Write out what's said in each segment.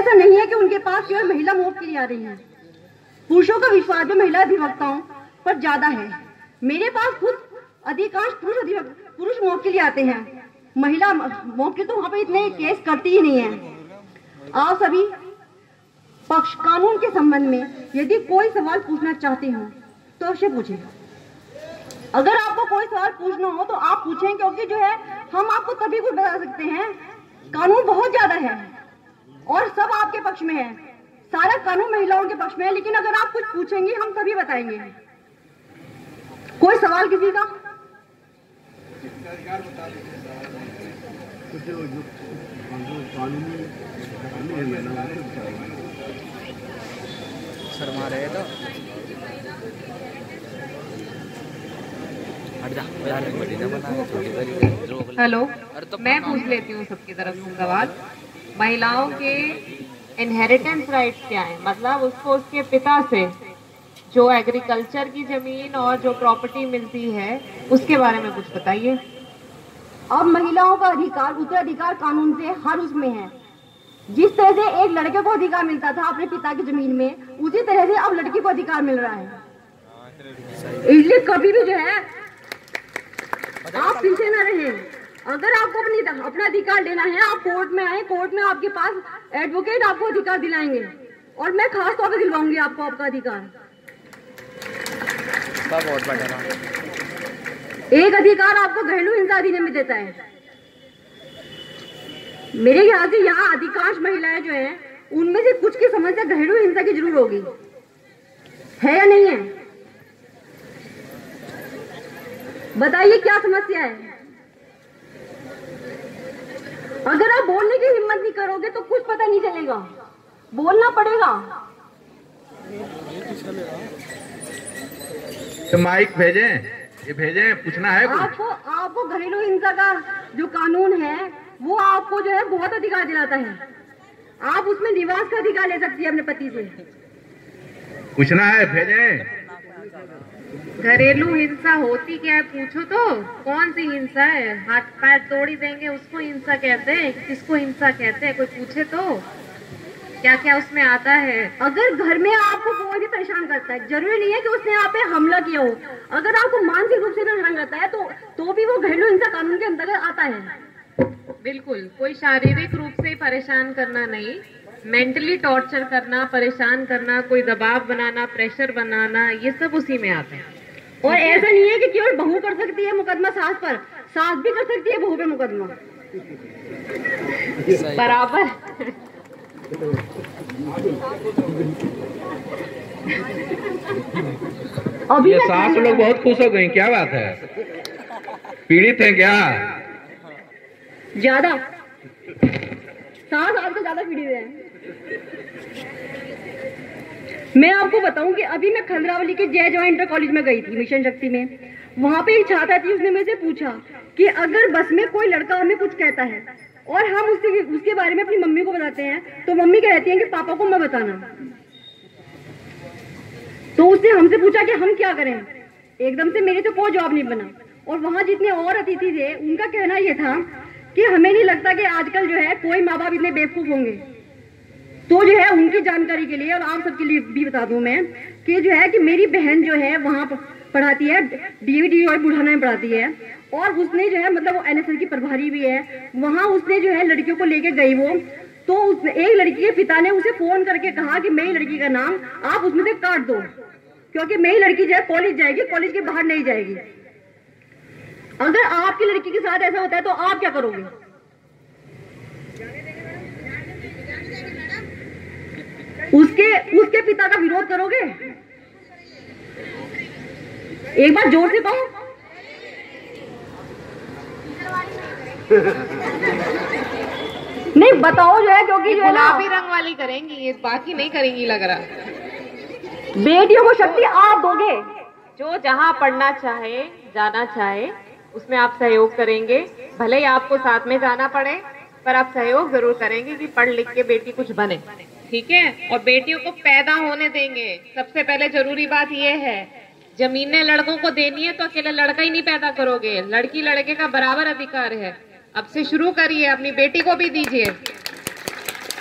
ऐसा नहीं है कि उनके पास केवल महिला मॉब के लिए आ रही है। पुरुषों का विश्वास भी महिला अधिवक्ताओं पर ज्यादा है। मेरे पास खुद अधिकांश पुरुष मॉब के लिए आते हैं। महिला मॉब के तो वहां पर इतने केस करती ही नहीं है। आप सभी पक्ष कानून के संबंध में यदि कोई सवाल पूछना चाहते हो तो अवश्य पूछें। अगर आपको कोई सवाल पूछना हो तो आप पूछें, क्योंकि जो है हम आपको तभी कुछ बता सकते हैं। कानून बहुत ज्यादा है और सब आपके पक्ष में है। सारा कानून महिलाओं के पक्ष में है, लेकिन अगर आप कुछ पूछेंगे हम तभी बताएंगे। कोई सवाल किसी का? शर्मा रहे तो हेलो, मैं पूछ लेती हूँ सबकी तरफ से सवाल। महिलाओं के इनहेरिटेंस राइट्स क्या है? मतलब उसको उसके पिता से जो एग्रीकल्चर की जमीन और जो प्रॉपर्टी मिलती है उसके बारे में कुछ बताइए। अब महिलाओं का अधिकार उत्तराधिकार कानून से हर उसमें है। जिस तरह से एक लड़के को अधिकार मिलता था अपने पिता की जमीन में, उसी तरह से अब लड़की को अधिकार मिल रहा है। इसलिए कभी भी जो है आप पीछे न रहे। अगर आपको अपना अधिकार लेना है, आप कोर्ट में आए, कोर्ट में आपके पास एडवोकेट आपको अधिकार दिलाएंगे और मैं खास तौर पर दिलवाऊंगी आपको आपका अधिकार। एक अधिकार आपको घरेलू हिंसा अधिनियम में देता है। मेरे ख्याल से यहाँ अधिकांश महिलाएं जो हैं उनमें से कुछ की समस्या घरेलू हिंसा की जरूर होगी, है या नहीं है? बताइए क्या समस्या है। अगर आप बोलने की हिम्मत नहीं करोगे तो कुछ पता नहीं चलेगा, बोलना पड़ेगा। तो माइक भेजें, ये भेजें, पूछना है कुछ? आपको घरेलू हिंसा का जो कानून है वो आपको जो है बहुत अधिकार दिलाता है। आप उसमें निवास का अधिकार ले सकती है अपने पति से। पूछना है, भेजें। घरेलू हिंसा होती क्या है पूछो तो। कौन सी हिंसा है? हाथ पैर तोड़ी देंगे उसको हिंसा कहते हैं? किसको हिंसा कहते हैं? कोई पूछे तो। क्या क्या उसमें आता है? अगर घर में आपको कोई भी परेशान करता है, जरूरी नहीं है कि उसने आप पे हमला किया हो, अगर आपको मानसिक रूप से परेशान करता है तो भी वो घरेलू हिंसा कानून के अंतर्गत आता है। बिल्कुल, कोई शारीरिक रूप से परेशान करना नहीं, मेंटली टॉर्चर करना, परेशान करना, कोई दबाव बनाना, प्रेशर बनाना, ये सब उसी में आता है। और ऐसा नहीं है कि केवल बहू कर सकती है मुकदमा सास पर, सास भी कर सकती है बहू पे मुकदमा बराबर। अभी ये सास लोग बहुत खुश हो गई, क्या बात है? पीड़ित हैं क्या? ज्यादा सास आज तो ज्यादा पीड़ित है। मैं आपको बताऊं कि अभी मैं खंडरावली के जय जवान इंटर कॉलेज में गई थी मिशन शक्ति में। वहां पे एक छात्रा थी, उसने मेरे से पूछा कि अगर बस में कोई लड़का हमें कुछ कहता है और हम उसके बारे में अपनी मम्मी को बताते हैं तो मम्मी कहती है कि पापा को मत बताना। तो उसने हमसे पूछा कि हम क्या करें। एकदम से मेरे तो कोई जवाब नहीं बना। और वहां जितने और अतिथि थे उनका कहना यह था कि हमें नहीं लगता कि आजकल जो है कोई माँ बाप इतने बेवकूफ होंगे। तो जो है उनकी जानकारी के लिए और आप सबके लिए भी बता दूं मैं कि जो है कि मेरी बहन जो है वहां पढ़ाती है, डीवीडी और बुढ़ाना में पढ़ाती है, और उसने जो है मतलब वो एनएसएस की प्रभारी भी है। वहां उसने जो है लड़कियों को लेके गई वो, तो एक लड़की के पिता ने उसे फोन करके कहा कि मेरी लड़की का नाम आप उसमें से काट दो, क्योंकि मेरी लड़की जो है कॉलेज जाएगी, कॉलेज के बाहर नहीं जाएगी। अगर आपकी लड़की के साथ ऐसा होता है तो आप क्या करोगे? उसके पिता का विरोध करोगे? एक बार जोर से कहो। नहीं बताओ जो है, क्योंकि जो गुलाबी रंग वाली करेंगी ये, बाकी नहीं करेंगी लग रहा। बेटियों को शक्ति आप दोगे। जो जहाँ पढ़ना चाहे, जाना चाहे, उसमें आप सहयोग करेंगे। भले ही आपको साथ में जाना पड़े, पर आप सहयोग जरूर करेंगे कि पढ़ लिख के बेटी कुछ बने, ठीक है? और बेटियों को पैदा होने देंगे। सबसे पहले जरूरी बात यह है, जमीनें लड़कों को देनी है तो अकेला लड़का ही नहीं पैदा करोगे, लड़की लड़के का बराबर अधिकार है। अब से शुरू करिए, अपनी बेटी को भी दीजिए।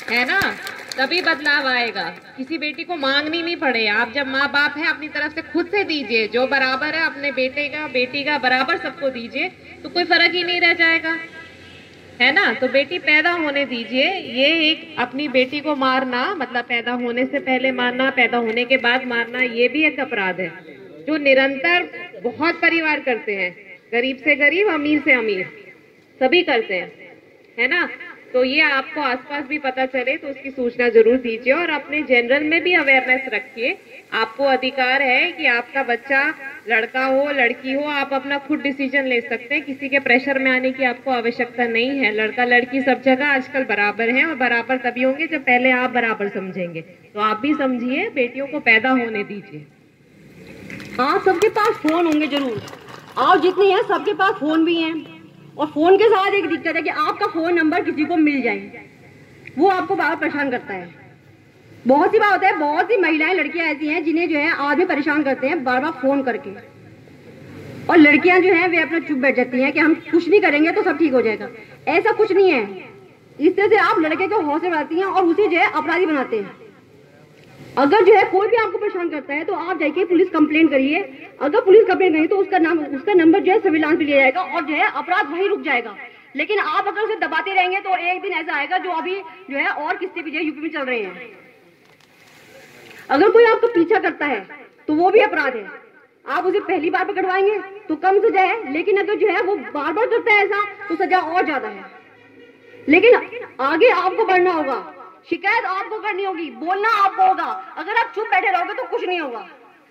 है ना, तभी बदलाव आएगा। किसी बेटी को मांगनी नहीं पड़े। आप जब माँ बाप है अपनी तरफ से खुद से दीजिए, जो बराबर है अपने बेटे का बेटी का बराबर सबको दीजिए, तो कोई फर्क ही नहीं रह जाएगा, है ना। तो बेटी पैदा होने दीजिए। ये एक अपनी बेटी को मारना, मतलब पैदा होने से पहले मारना, पैदा होने के बाद मारना, ये भी एक अपराध है जो निरंतर बहुत परिवार करते हैं। गरीब से गरीब, अमीर से अमीर, सभी करते हैं, है ना। तो ये आपको आसपास भी पता चले तो उसकी सूचना जरूर दीजिए और अपने जनरल में भी अवेयरनेस रखिए। आपको अधिकार है कि आपका बच्चा लड़का हो लड़की हो, आप अपना खुद डिसीजन ले सकते हैं। किसी के प्रेशर में आने की आपको आवश्यकता नहीं है। लड़का लड़की सब जगह आजकल बराबर हैं और बराबर तभी होंगे जब पहले आप बराबर समझेंगे। तो आप भी समझिए, बेटियों को पैदा होने दीजिए। आप सबके पास फोन होंगे जरूर, आप जितने हैं सबके पास फोन भी हैं, और फोन के साथ एक दिक्कत है कि आपका फोन नंबर किसी को मिल जाए, वो आपको बार बार परेशान करता है। बहुत सी बात होता है, बहुत सी महिलाएं लड़कियां ऐसी हैं जिन्हें जो है आदमी परेशान करते हैं बार बार फोन करके, और लड़कियां जो हैं वे अपना चुप बैठ जाती हैं कि हम कुछ नहीं करेंगे तो सब ठीक हो जाएगा। ऐसा कुछ नहीं है। इस तरह से आप लड़के को हौसला बढ़ाती हैं और उसे जो है अपराधी बनाते हैं। अगर जो है कोई भी आपको परेशान करता है तो आप जाके पुलिस कंप्लेंट करिए। अगर पुलिस कंप्लेंट करिए तो उसका नंबर जो है सर्विलांस पे लिया जाएगा और जो है अपराध वहीं रुक जाएगा। लेकिन आप अगर उसे दबाते रहेंगे तो एक दिन ऐसा आएगा जो अभी जो है और किससे भी जो यूपी में चल रहे हैं। अगर कोई आपका पीछा करता है तो वो भी अपराध है। आप उसे पहली बार पकड़वाएंगे तो कम सजा है, लेकिन अगर जो है वो बार बार करता है ऐसा तो सजा और ज्यादा है। लेकिन आगे आपको बढ़ना होगा, शिकायत आपको करनी होगी, बोलना आपको होगा। अगर आप चुप बैठे रहोगे तो कुछ नहीं होगा।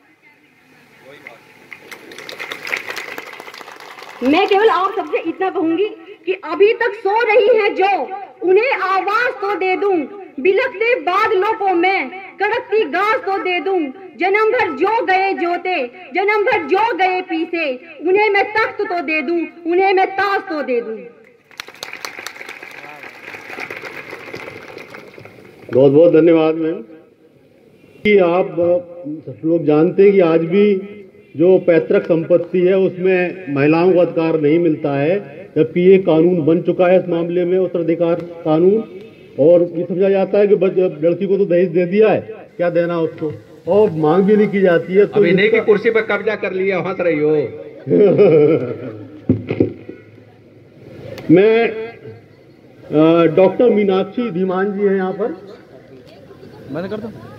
मैं केवल आप सबसे इतना कहूंगी कि अभी तक सो रही हैं जो, उन्हें आवाज तो दे दूं, बिलखते बादलों को मैं कड़कती घास तो दे दूं। जन्म भर जो गए जोते, जन्म भर जो गए पीसे, उन्हें मैं तख्त तो दे दूं, उन्हें मैं ताज तो दे दूं। बहुत बहुत धन्यवाद मैम। कि आप लोग जानते हैं कि आज भी जो पैतृक संपत्ति है उसमें महिलाओं को अधिकार नहीं मिलता है, जबकि ये कानून बन चुका है इस मामले में, उत्तराधिकार कानून। और ये समझा जाता है कि लड़की को तो दहेज दे दिया है, क्या देना उसको, और मांग भी नहीं की जाती है। तो इन्हीं की कुर्सी पर कब्जा कर लिया, हंस रही हो। मैं डॉक्टर मीनाक्षी धीमान जी हैं यहाँ पर, मैंने कर दूं।